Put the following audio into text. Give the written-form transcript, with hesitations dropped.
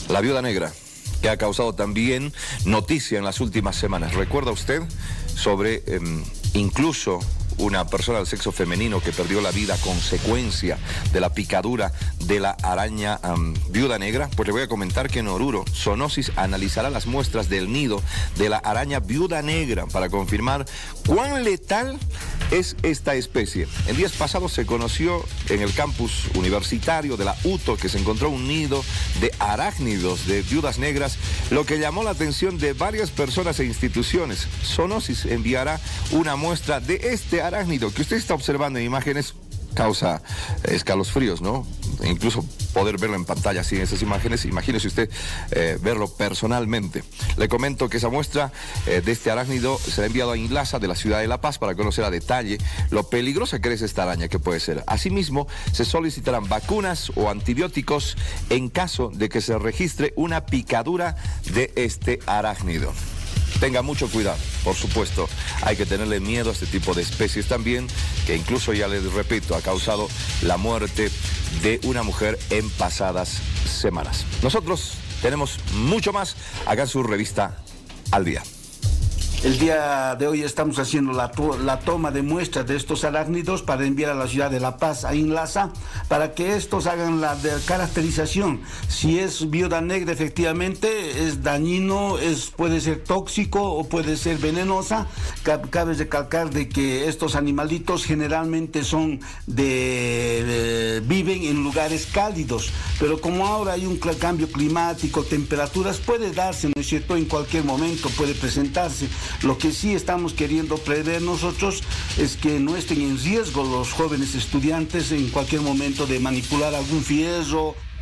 La viuda negra, que ha causado también noticia en las últimas semanas. ¿Recuerda usted sobre incluso una persona del sexo femenino que perdió la vida a consecuencia de la picadura de la araña viuda negra? Pues le voy a comentar que en Oruro, Zoonosis analizará las muestras del nido de la araña viuda negra para confirmar cuán letal es esta especie. En días pasados se conoció en el campus universitario de la UTO que se encontró un nido de arácnidos de viudas negras, lo que llamó la atención de varias personas e instituciones. Zoonosis enviará una muestra de este arácnido que usted está observando en imágenes. Causa escalofríos, ¿no? E incluso poder verlo en pantalla así en esas imágenes. Imagínese usted verlo personalmente. Le comento que esa muestra de este arácnido será enviado a INLASA de la ciudad de La Paz para conocer a detalle lo peligrosa que es esta araña que puede ser. Asimismo, se solicitarán vacunas o antibióticos en caso de que se registre una picadura de este arácnido. Tenga mucho cuidado, por supuesto, hay que tenerle miedo a este tipo de especies también, que incluso, ya les repito, ha causado la muerte de una mujer en pasadas semanas. Nosotros tenemos mucho más acá en su revista Al Día. El día de hoy estamos haciendo la toma de muestras de estos arácnidos para enviar a la ciudad de La Paz, a INLASA, para que estos hagan la caracterización. Si es viuda negra, efectivamente, es dañino, puede ser tóxico o puede ser venenosa. Cabe recalcar de que estos animalitos generalmente viven en lugares cálidos, pero como ahora hay un cambio climático, temperaturas, puede darse, ¿no es cierto?, en cualquier momento puede presentarse. Lo que sí estamos queriendo prever nosotros es que no estén en riesgo los jóvenes estudiantes en cualquier momento de manipular algún fierro